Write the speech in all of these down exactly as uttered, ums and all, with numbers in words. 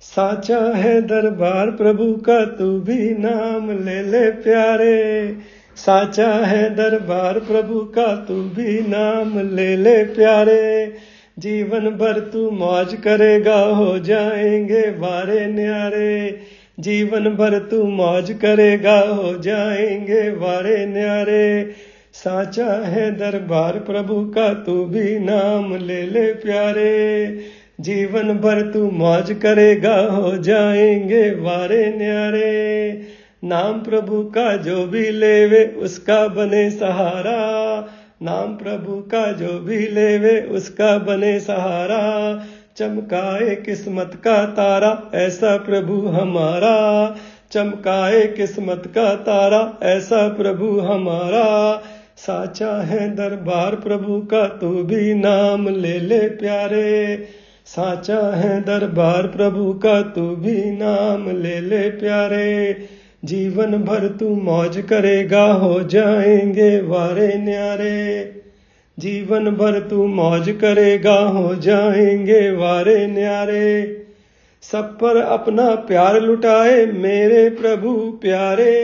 साचा है दरबार प्रभु का, तू भी नाम ले ले प्यारे। साचा है दरबार प्रभु का, तू भी नाम ले ले प्यारे। जीवन भर तू मौज करेगा, हो जाएंगे वारे न्यारे। जीवन भर तू मौज करेगा, हो जाएंगे वारे न्यारे। साचा है दरबार प्रभु का, तू भी नाम ले ले प्यारे। जीवन भर तू मौज करेगा, हो जाएंगे वारे न्यारे। नाम प्रभु का जो भी लेवे, उसका बने सहारा। नाम प्रभु का जो भी लेवे, उसका बने सहारा। चमकाए किस्मत का तारा, ऐसा प्रभु हमारा। चमकाए किस्मत का तारा, ऐसा प्रभु हमारा। साचा है दरबार प्रभु का, तू भी नाम ले ले प्यारे। साचा है दरबार प्रभु का, तू भी नाम ले ले प्यारे। जीवन भर तू मौज करेगा, हो जाएंगे वारे न्यारे। जीवन भर तू मौज करेगा, हो जाएंगे वारे न्यारे। सब पर अपना प्यार लुटाए मेरे प्रभु प्यारे।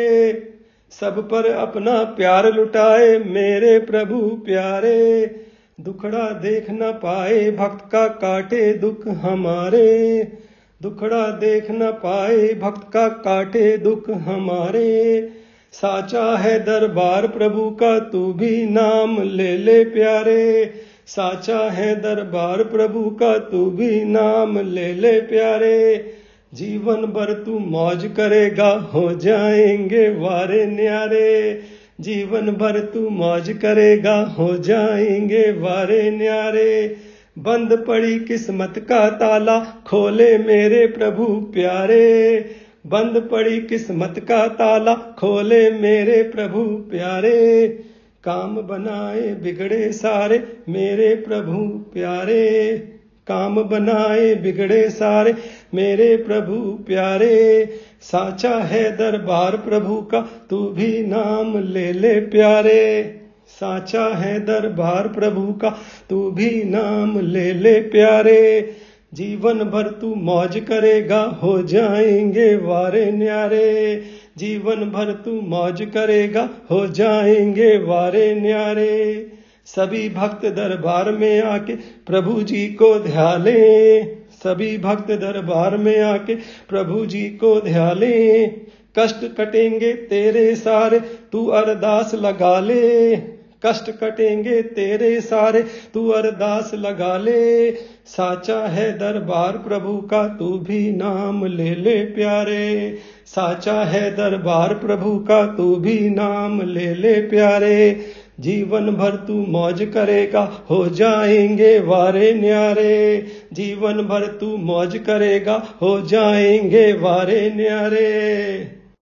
सब पर अपना प्यार लुटाए मेरे प्रभु प्यारे। दुखड़ा देख न पाए भक्त का, काटे दुख हमारे। दुखड़ा देख न पाए भक्त का, काटे दुख हमारे। साचा है दरबार प्रभु का, तू भी नाम ले ले प्यारे। साचा है दरबार प्रभु का, तू भी नाम ले ले प्यारे। जीवन भर तू मौज करेगा, हो जाएंगे वारे न्यारे। जीवन भर तू मौज करेगा, हो जाएंगे वारे न्यारे। बंद पड़ी किस्मत का ताला, खोले मेरे प्रभु प्यारे। बंद पड़ी किस्मत का ताला, खोले मेरे प्रभु प्यारे। काम बनाए बिगड़े सारे मेरे प्रभु प्यारे। काम बनाए बिगड़े सारे मेरे प्रभु प्यारे। साचा है दरबार प्रभु का, तू भी नाम ले ले प्यारे। साचा है दरबार प्रभु का, तू भी नाम ले ले प्यारे। जीवन भर तू मौज करेगा, हो जाएंगे वारे न्यारे। जीवन भर तू मौज करेगा, हो जाएंगे वारे न्यारे। सभी भक्त दरबार में आके प्रभु जी को ध्याले। सभी भक्त दरबार में आके प्रभु जी को ध्याले। कष्ट कटेंगे तेरे सारे, तू अरदास लगा ले। कष्ट कटेंगे तेरे सारे, तू अरदास लगा ले। साचा है दरबार प्रभु का, तू भी नाम ले ले प्यारे। साचा है दरबार प्रभु का, तू भी नाम ले ले प्यारे। जीवन भर तू मौज करेगा, हो जाएंगे वारे न्यारे। जीवन भर तू मौज करेगा, हो जाएंगे वारे न्यारे।